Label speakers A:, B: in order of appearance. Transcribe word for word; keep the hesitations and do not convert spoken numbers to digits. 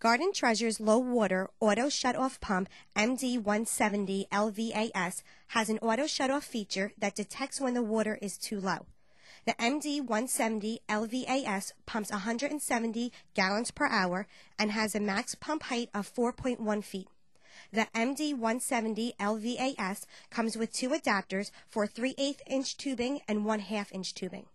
A: Garden Treasure's low water auto shutoff pump M D one seventy L V A S has an auto shutoff feature that detects when the water is too low. The M D one seventy L V A S pumps one hundred seventy gallons per hour and has a max pump height of four point one feet. The M D one seventy L V A S comes with two adapters for three eighths inch tubing and one half inch tubing.